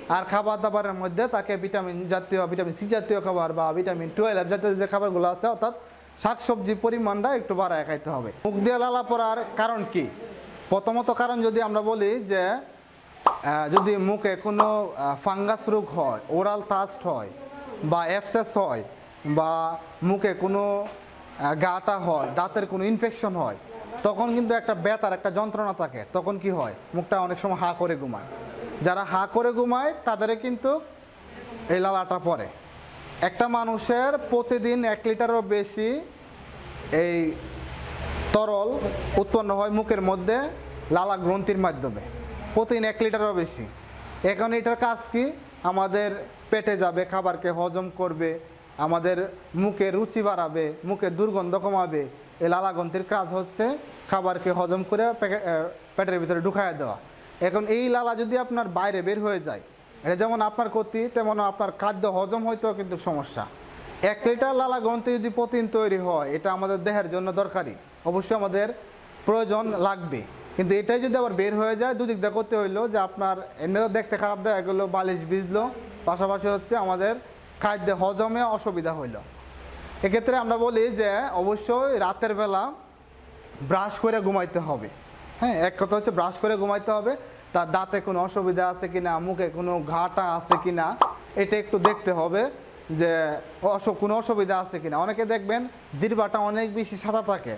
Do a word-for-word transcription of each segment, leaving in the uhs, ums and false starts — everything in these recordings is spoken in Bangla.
আর খাবার দাবারের মধ্যে তাকে ভিটামিন জাতীয় ভিটামিন সি জাতীয় খাবার বা ভিটামিন টুয়েলভ জাতীয় যে খাবারগুলো আছে অর্থাৎ শাকসবজির পরিমাণটা একটু বাড়ায় খাইতে হবে। মুখ দিয়ে লালা পড়ার কারণ কি? প্রথমত কারণ যদি আমরা বলি যে যদি মুখে কোনো ফাঙ্গাস রোগ হয়, ওরাল টাস্ট হয় বা অ্যাবসেস হয় বা মুখে কোনো গাটা হয়, দাঁতের কোনো ইনফেকশন হয়, তখন কিন্তু একটা ব্যথার একটা যন্ত্রণা থাকে। তখন কি হয়? মুখটা অনেক সময় হা করে ঘুমায়। যারা হা করে ঘুমায় তাদের কিন্তু এই লালাটা পড়ে। একটা মানুষের প্রতিদিন এক লিটারও বেশি এই তরল উৎপন্ন হয় মুখের মধ্যে লালা গ্রন্থির মাধ্যমে, প্রতিদিন এক লিটারও বেশি। এখন এটার কাজ কি? আমাদের পেটে যাবে, খাবারকে হজম করবে, আমাদের মুখে রুচি বাড়াবে, মুখের দুর্গন্ধ কমাবে। এই লালা গ্রন্থির কাজ হচ্ছে খাবারকে হজম করে পেটের ভিতরে ঢুকাইয়া দেওয়া। এখন এই লালা যদি আপনার বাইরে বের হয়ে যায়, এটা যেমন আপনার ক্ষতি তেমন আপনার খাদ্য হজম হইতেও কিন্তু সমস্যা। এক লিটার লালা গ্রন্থি যদি প্রতিদিন তৈরি হয়, এটা আমাদের দেহের জন্য দরকারি, অবশ্যই আমাদের প্রয়োজন লাগবে। কিন্তু এটাই যদি আবার বের হয়ে যায়, দুদিক দিয়ে করতে হইলো যে আপনার এমনিও দেখতে খারাপ দেয়, এগুলো বালিশ ভিজলো, পাশাপাশি হচ্ছে আমাদের খাদ্য হজমে অসুবিধা হইল। এক্ষেত্রে আমরা বলি যে অবশ্যই রাতের বেলা ব্রাশ করে ঘুমাইতে হবে। হ্যাঁ, এক কথা হচ্ছে ব্রাশ করে ঘুমাইতে হবে। তার দাঁতে কোনো অসুবিধা আছে কিনা, মুখে কোনো ঘাটা আছে কিনা, এটা একটু দেখতে হবে যে কোনো অসুবিধা আছে কিনা। অনেকে দেখবেন জিহ্বাটা অনেক বেশি সাদা থাকে,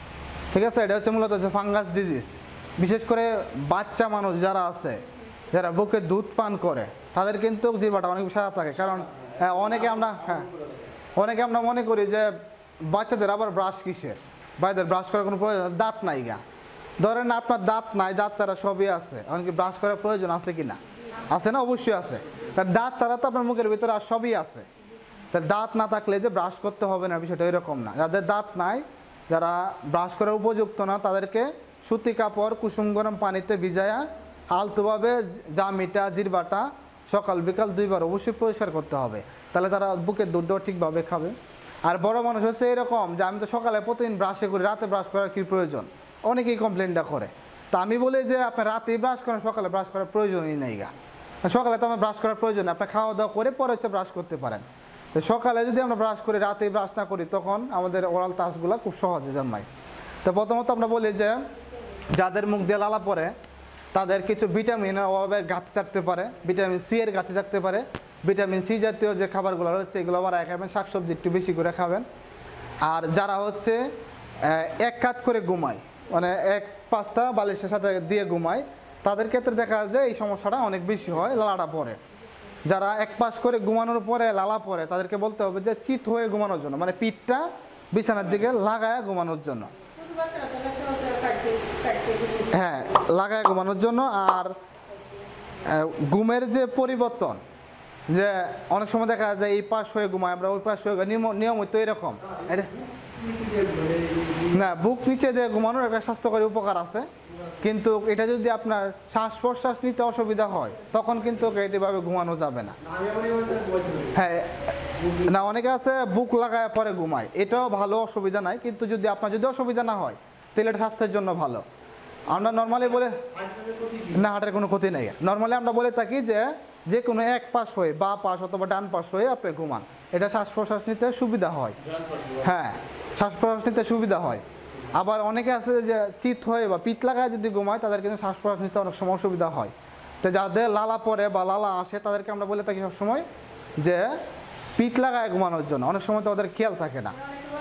ঠিক আছে? এটা হচ্ছে মূলত হচ্ছে ফাঙ্গাস ডিজিজ। বিশেষ করে বাচ্চা মানুষ যারা আছে, যারা বুকে দুধ পান করে, তাদের কিন্তু জিহ্বাটা অনেক বেশি সাদা থাকে। কারণ অনেকে আমরা হ্যাঁ অনেকে আমরা মনে করি যে বাচ্চাদের আবার ব্রাশ কিসের, বাচ্চাদের ব্রাশ করার কোনো প্রয়োজন, দাঁত নাই গা। ধরেন আপনার দাঁত নাই, দাঁত ছাড়া সবই আছে, এমনকি ব্রাশ করার প্রয়োজন আছে কিনা? আছে না? অবশ্যই আছে। কারণ দাঁত ছাড়া তো আপনার মুখের ভিতরে আর সবই আছে। তার দাঁত না থাকলে যে ব্রাশ করতে হবে না, বিষয়টা এরকম না। যাদের দাঁত নাই, যারা ব্রাশ করার উপযুক্ত না, তাদেরকে সুতি কাপড় কুসুম গরম পানিতে ভিজায়া আলতোভাবে জামিটা জিহ্বাটা সকাল বিকাল দুইবার অবশ্যই পরিষ্কার করতে হবে। তাহলে তারা বুকের দুধটাও ঠিকভাবে খাবে। আর বড় মানুষ হচ্ছে এরকম যে আমি তো সকালে প্রতিদিন ব্রাশে করি, রাতে ব্রাশ করার কী প্রয়োজন? অনেকেই কমপ্লেনটা করে। তা আমি বলি যে আপনি রাতেই ব্রাশ করেন, সকালে ব্রাশ করার প্রয়োজনই নেই গা। সকালে তো আমার ব্রাশ করার প্রয়োজন, আপনি খাওয়া দাওয়া করে পরে হচ্ছে ব্রাশ করতে পারেন। তো সকালে যদি আমরা ব্রাশ করি, রাতেই ব্রাশ না করি, তখন আমাদের ওরাল টাস্কগুলো খুব সহজে জন্মায়। তো প্রথমত আমরা বলি যে যাদের মুখ দিয়ে লালা পড়ে তাদের কিছু ভিটামিনের অভাবে ঘাটতি থাকতে পারে, ভিটামিন সি এর ঘাটতি থাকতে পারে। ভিটামিন সি জাতীয় যে খাবারগুলো রয়েছে এগুলো আবার খাবেন, শাকসবজি একটু বেশি করে খাবেন। আর যারা হচ্ছে এক কাত করে ঘুমায়, মানে এক পাঁচটা বালিশের সাথে দিয়ে ঘুমায়, তাদের ক্ষেত্রে দেখা যায় এই সমস্যাটা অনেক বেশি হয়, লালাটা পড়ে। যারা এক পাশ করে ঘুমানোর পরে লালা পড়ে, তাদেরকে বলতে হবে যে চিত হয়ে ঘুমানোর জন্য, মানে পিঠটা বিছানার দিকে লাগায় ঘুমানোর জন্য। হ্যাঁ, লাগায় ঘুমানোর জন্য। আর ঘুমের যে পরিবর্তন, যে অনেক সময় দেখা যায় এই পাশ হয়ে ঘুমায়, আমরা ওই পাশ হয়ে নিয়মিত এরকম না, বুক নিচে দিয়ে ঘুমানোর একটা স্বাস্থ্যকরী উপকার আছে। কিন্তু এটা যদি আপনার শ্বাস প্রশ্বাস নিতে অসুবিধা হয়, তখন কিন্তু এইভাবে ঘুমানো যাবে না। হ্যাঁ, না অনেকে আছে বুক লাগায় পরে ঘুমায়, এটাও ভালো, অসুবিধা নাই। কিন্তু যদি আপনার যদি অসুবিধা না হয়, তাহলে এটা স্বাস্থ্যের জন্য ভালো। আমরা নর্মালি বলে না, হার্টের কোনো ক্ষতি নেই। নর্মালি আমরা বলে থাকি যে যে কোনো এক পাশ হয়ে, বা পাশ অথবা ডান পাশ হয়ে আপনি ঘুমান, এটা শ্বাস প্রশ্বাস নিতে সুবিধা হয়। হ্যাঁ, শ্বাস প্রশ্বাস নিতে সুবিধা হয়। আবার অনেকে আছে যে চিত হয়ে বা পিঠ লাগায় যদি ঘুমায়, তাদের কিন্তু শ্বাস প্রশ্বাস নিতে অনেক সময় অসুবিধা হয়। তো যাদের লালা পড়ে বা লালা আসে, তাদেরকে আমরা বলে থাকি সবসময় যে পিঠ লাগায় ঘুমানোর জন্য। অনেক সময় তো ওদের খেয়াল থাকে না।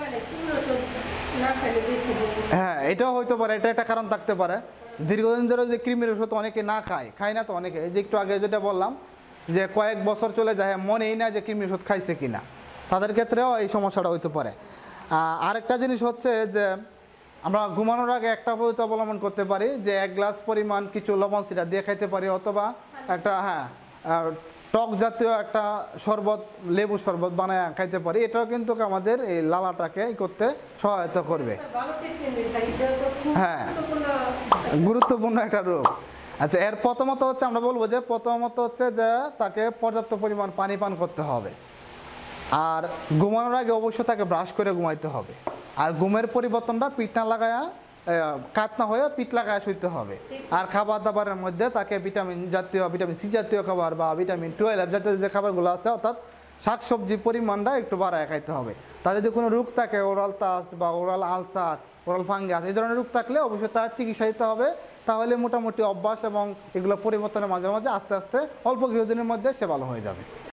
হ্যাঁ, এটাও হইতে পারে, এটা একটা কারণ থাকতে পারে। দীর্ঘদিন ধরে যে কৃমির ওষুধ অনেকে না খায়, খায় না তো অনেকে, যে একটু আগে যেটা বললাম যে কয়েক বছর চলে যায়, মনেই না যে কৃমির ওষুধ খাইছে কিনা, তাদের ক্ষেত্রেও এই সমস্যাটা হইতে পারে। আরেকটা জিনিস হচ্ছে যে আমরা ঘুমানোর আগে একটা পদ্ধতি অবলম্বন করতে পারি যে এক গ্লাস পরিমাণ কিছু লবণ সিরা দিয়ে খাইতে পারি, অথবা একটা হ্যাঁ টক জাতীয় একটা শরবত, লেবু শরবত বানায় খাইতে পারি। এটাও কিন্তু আমাদের এই লালাটাকে করতে সহায়তা করবে। হ্যাঁ, গুরুত্বপূর্ণ একটা রোগ। আচ্ছা, এর প্রথমত হচ্ছে আমরা বলবো যে প্রথমত হচ্ছে যে তাকে পর্যাপ্ত পরিমাণ পানি পান করতে হবে। আর ঘুমানোর আগে অবশ্যই তাকে ব্রাশ করে ঘুমাইতে হবে। আর ঘুমের পরিবর্তনটা পিঠ না লাগায়া কাত না হয়ে পিঠ লাগায় শুইতে হবে। আর খাবার দাবারের মধ্যে তাকে ভিটামিন জাতীয় ভিটামিন সি জাতীয় খাবার বা ভিটামিন টুয়েলভ জাতীয় যে খাবারগুলো আছে অর্থাৎ শাকসবজির পরিমাণটা একটু বাড়ায় খাইতে হবে। তার যদি কোনো রোগ থাকে, ওরাল তাস বা ওরাল আলসার, ওরাল ফাঙ্গাস, এই ধরনের রোগ থাকলে অবশ্যই তার চিকিৎসা দিতে হবে। তাহলে মোটামুটি অভ্যাস এবং এগুলো পরিবর্তনের মাঝে মাঝে আস্তে আস্তে অল্প কিছুদিনের মধ্যে সে ভালো হয়ে যাবে।